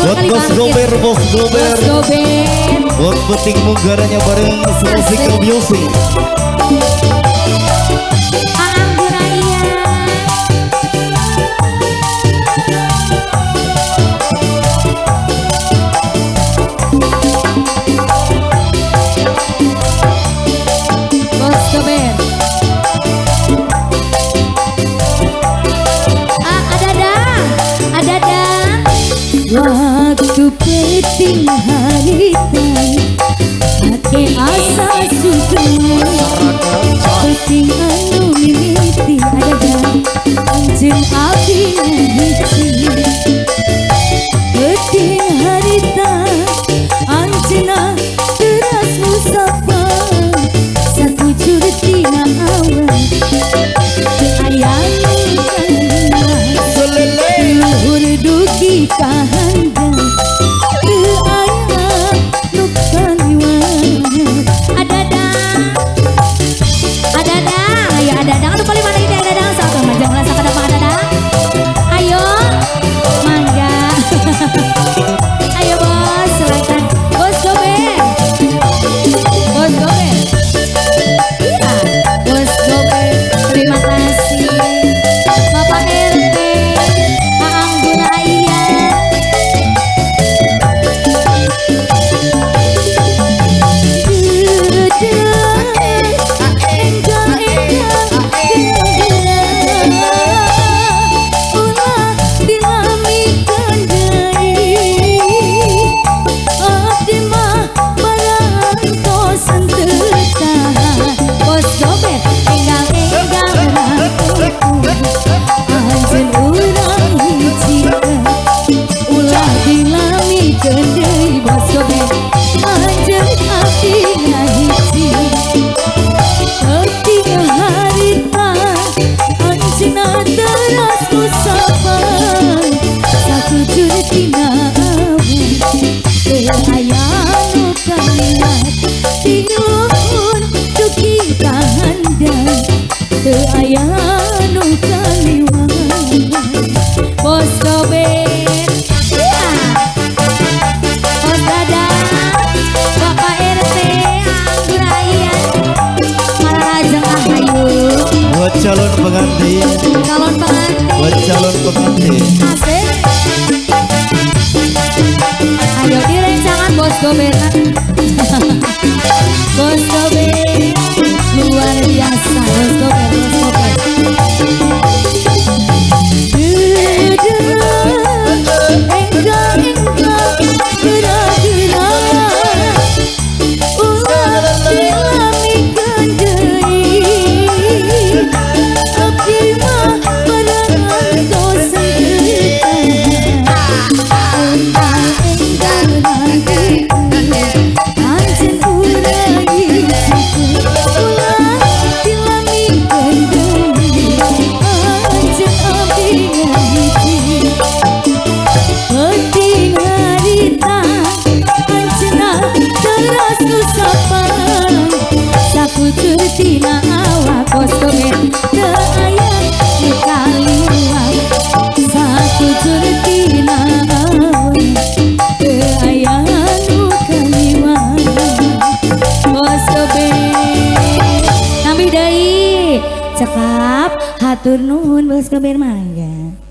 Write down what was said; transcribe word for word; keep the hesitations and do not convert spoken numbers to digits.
buat kali bos gober, bos gober, bos gober, buat peting munggaranya bareng Musical Music. Aang Buraya, bos gober. Ah, ada dah, ada dah. Waktu peting harita ake asa suka peting anu mimiti ada dah anjing api hiji peting harita anjina teras musapa satu curtina awan ayam luhur dugi kahanda ayam nukan iwan ada dah ada dah ayo ada dah anu paling mana ini ada dah sama majang rasa kada ada dah ayo mangga ayo bos silakan bos gober bos gober ya bos gober terima kasih Bapak R T Aang Buraya. Ayanu kaliwan bos gober ya bos dada Bapak R T Aang Buraya Mararajeng ahayu Buat calon pengantin, calon pengantin buat calon pengantin. asik ayo direncangan bos gober bos gober luar biasa bos gober bos gober enggak enggak gerak-gerak ulah dilamikan deui abdi mah barengan dosa enggak nanti anjen urai ulah dilamikan deui anjen abdi ngahiji peting harita anjena teras nusapan saputur tina awak bos gober teu aya nu kaliwang saputur tina awak teu aya nu kaliwang bos gober nami deui cekap hatur nuhun bos gober mangga.